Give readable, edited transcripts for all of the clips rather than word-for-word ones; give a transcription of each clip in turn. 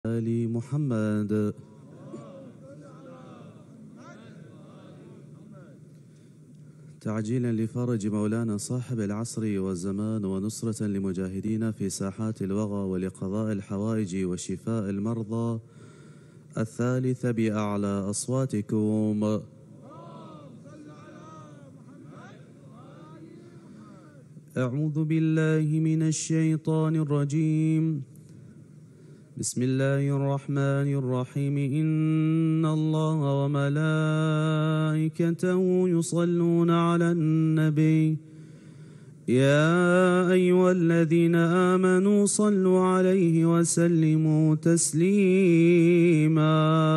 آل محمد. تعجيلا لفرج مولانا صاحب العصر والزمان، ونصرة لمجاهدين في ساحات الوغى، ولقضاء الحوائج وشفاء المرضى. الثالث بأعلى أصواتكم. أعوذ بالله من الشيطان الرجيم. بسم الله الرحمن الرحيم. إن الله وملائكته يصلون على النبي يا أيها الذين آمنوا صلوا عليه وسلموا تسليما.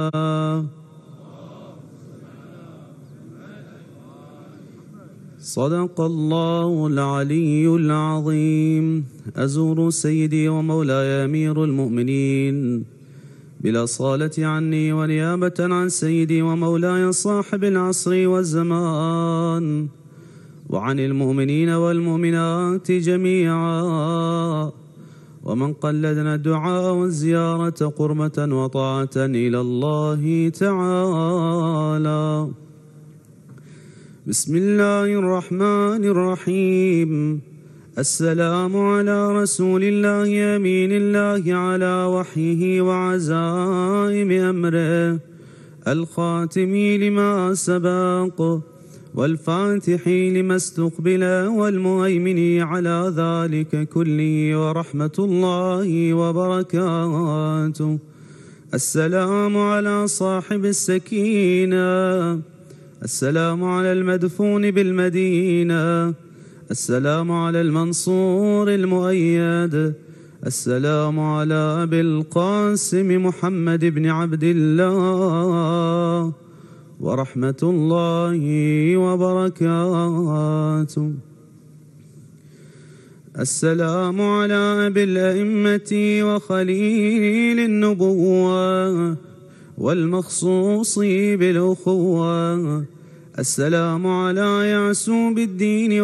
صدق الله العلي العظيم. أزور سيدي ومولاي أمير المؤمنين بالأصالة عني ونيابة عن سيدي ومولاي صاحب العصر والزمان، وعن المؤمنين والمؤمنات جميعا، ومن قلدنا الدعاء والزيارة قربة وطاعة إلى الله تعالى. بسم الله الرحمن الرحيم. السلام على رسول الله أمين الله على وحيه وعزائم أمره، الخاتم لما سبق والفاتح لما استقبل، والمهيمن على ذلك كله، ورحمة الله وبركاته. السلام على صاحب السكينة، السلام على المدفون بالمدينة، السلام على المنصور المؤيد، السلام على أبي القاسم محمد بن عبد الله، ورحمة الله وبركاته. السلام على أبي الأئمة وخليل النبوة والمخصوص بالأخوة، السلام على يعسوب الدين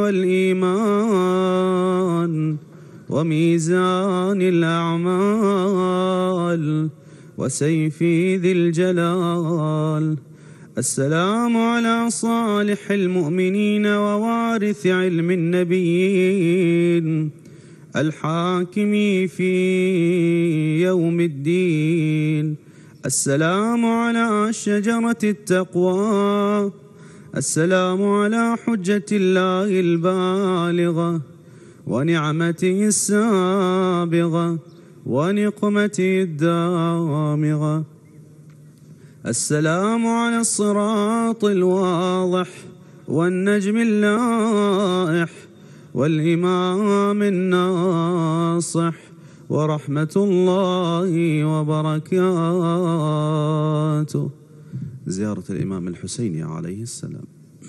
والإيمان وميزان الأعمال وسيف ذي الجلال، السلام على صالح المؤمنين ووارث علم النبيين، الحاكم في يوم الدين، السلام على شجرة التقوى، السلام على حجة الله البالغة ونعمته السابغة ونقمته الدامغة، السلام على الصراط الواضح والنجم اللائح والإمام الناصح، ورحمة الله وبركاته. زيارة الإمام الحسين عليه السلام.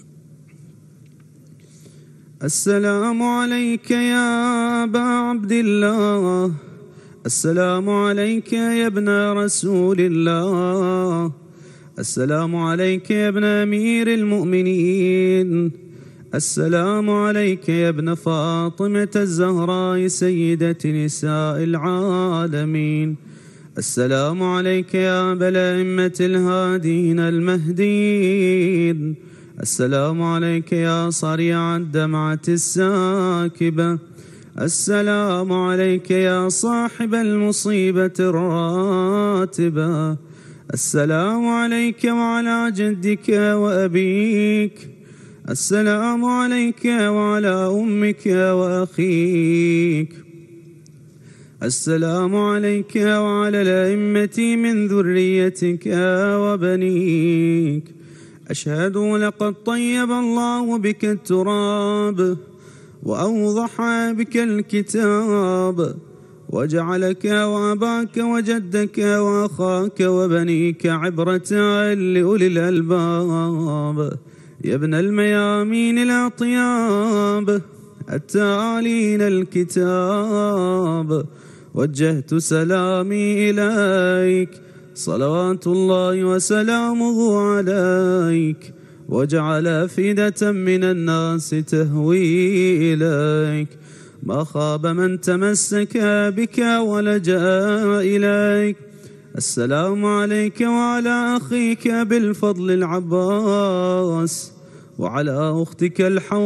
السلام عليك يا أبا عبد الله، السلام عليك يا ابن رسول الله، السلام عليك يا ابن أمير المؤمنين، السلام عليك يا ابن فاطمة الزهراء سيدة نساء العالمين، السلام عليك يا أبا الأئمة الهادين المهديين، السلام عليك يا صريع الدمعة الساكبة، السلام عليك يا صاحب المصيبة الراتبة، السلام عليك وعلى جدك وأبيك، السلام عليك وعلى أمك وأخيك، السلام عليك وعلى الأئمة من ذريتك وبنيك. أشهد لقد طيب الله بك التراب وأوضح بك الكتاب، وجعلك وأباك وجدك وأخاك وبنيك عبرة لأولي الألباب، يا ابن الميامين الأطياب التالين الكتاب، وجهت سلامي إليك، صلوات الله وسلامه عليك، وجعل أفئدة من الناس تهوي إليك، ما خاب من تمسك بك ولجأ إليك، السلام عليك وعلى أخيك بالفضل العباس، وعلى أختك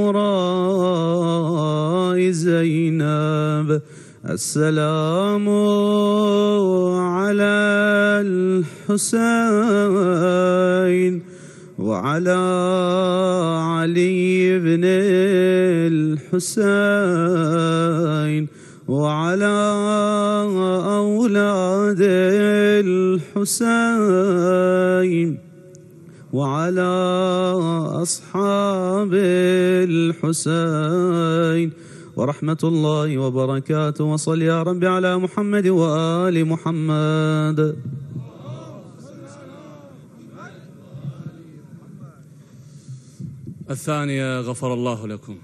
الحوراء زينب. السلام على الحسين وعلى علي بن الحسين وعلى أولاد الحسين وعلى أصحاب الحسين ورحمة الله وبركاته. وصل يا رب على محمد وآل محمد. الثانية غفر الله لكم.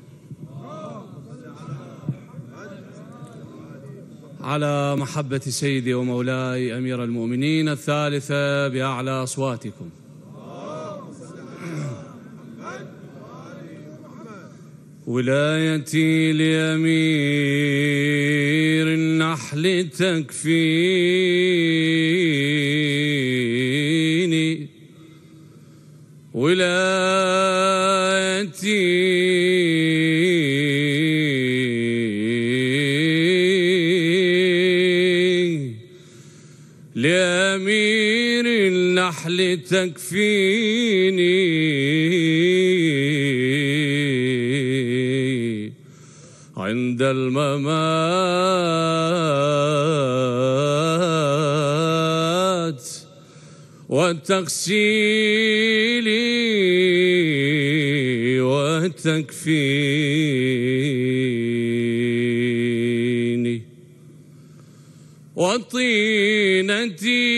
على محبة سيدي ومولاي أمير المؤمنين. الثالثة بأعلى أصواتكم. ولايتي لأمير النحل تكفيني، ولايتي لأمير النحل تكفيني، عند الممات والتغسيل والتكفين، وطينتي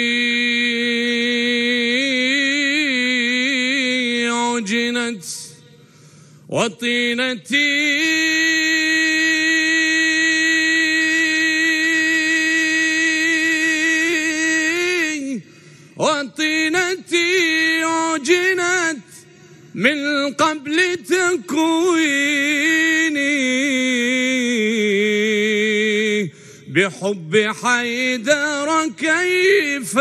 عجنت، وطينتي عجنت من قبل تكويني، بحب حيدر كيف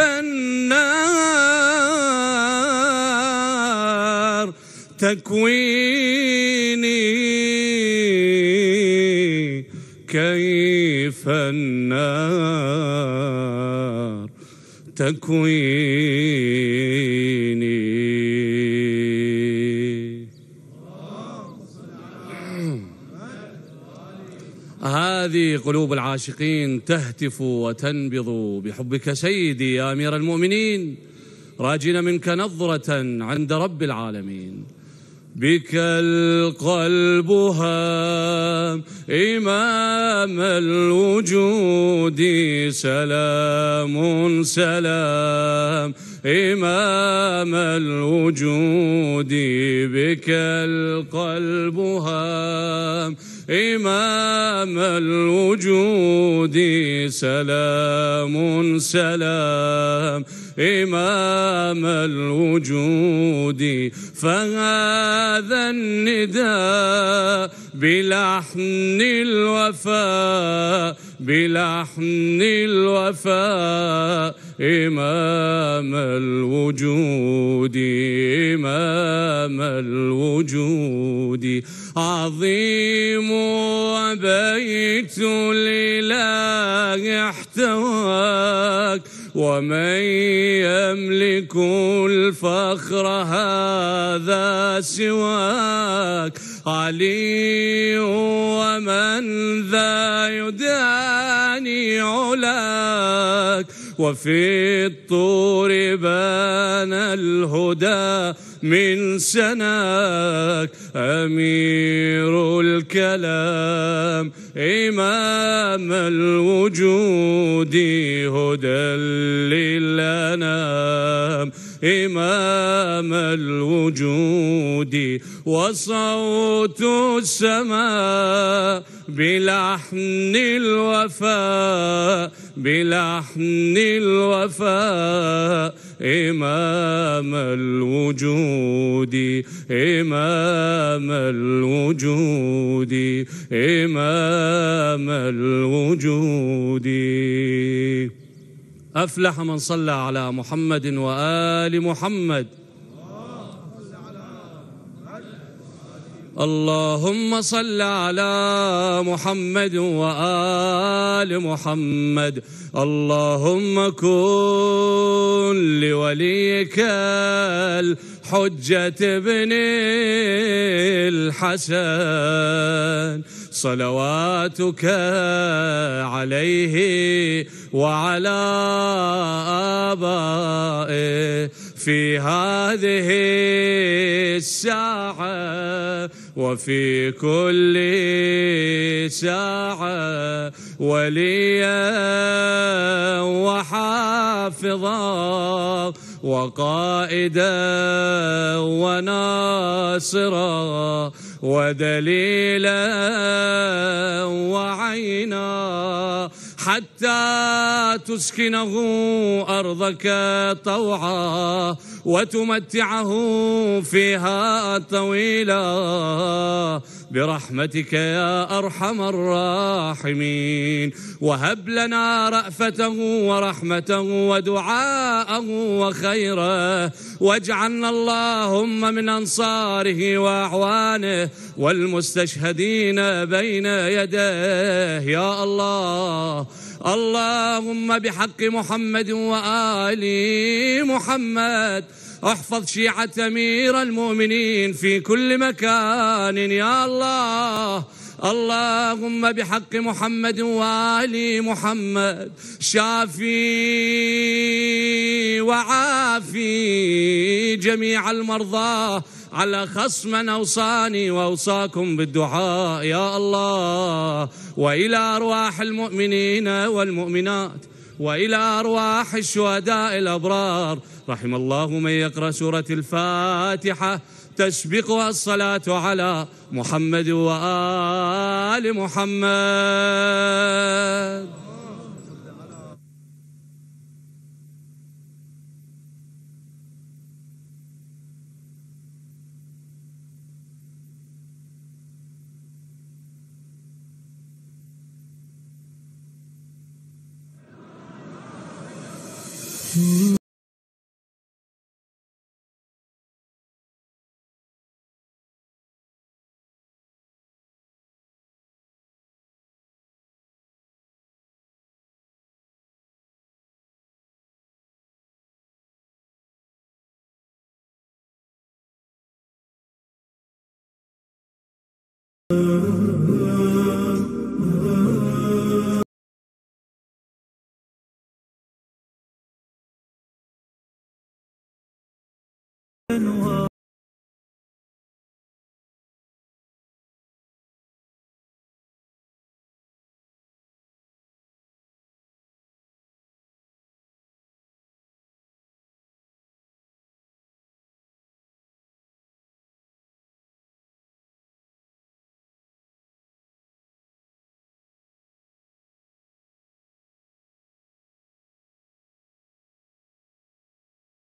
النار تكويني، كيف النار تكويني. هذه قلوب العاشقين تهتف وتنبض بحبك سيدي يا أمير المؤمنين، راجين منك نظرة عند رب العالمين. بك القلب هام إمام الوجود، سلام سلام إمام الوجود. بك القلب هام إمام الوجود، سلام سلام إمام الوجود. فهذا النداء بلحن الوفاء، بلحن الوفاء إمام الوجود، إمام الوجود. عظيم وبيت الإله احتواك، ومن يملك الفخر هذا سواك. علي ومن ذا يداني علاك، وفي الطور بان الهدى من سناك. أمير الكلام إمام الوجود، هدى للأنام إمام الوجود. وصوت السماء بلحن الوفاء، بلحن الوفاء إمام الوجود، إمام الوجود، إمام الوجود. أفلح من صلى على محمد وآل محمد. اللهم صل على محمد وآل محمد. اللهم كن لوليك الحجة بن الحسن صلواتك عليه وعلى آبائه في هذه الساعة وفي كل ساعة وليا وحافظا وقائدا وناصرا ودليلا وعينا حتى تسكنه أرضك طوعا وتمتعه فيها طويلا برحمتك يا أرحم الراحمين. وهب لنا رأفته ورحمته ودعاءه وخيره، واجعلنا اللهم من أنصاره وأعوانه والمستشهدين بين يديه يا الله. اللهم بحق محمد وآل محمد احفظ شيعة أمير المؤمنين في كل مكان يا الله. اللهم بحق محمد وآل محمد شافي وعافي جميع المرضى على خص من أوصاني وأوصاكم بالدعاء يا الله. وإلى أرواح المؤمنين والمؤمنات وإلى أرواح الشهداء الأبرار، رحم الله من يقرأ سورة الفاتحة تسبقها الصلاة على محمد وآل محمد. أنوار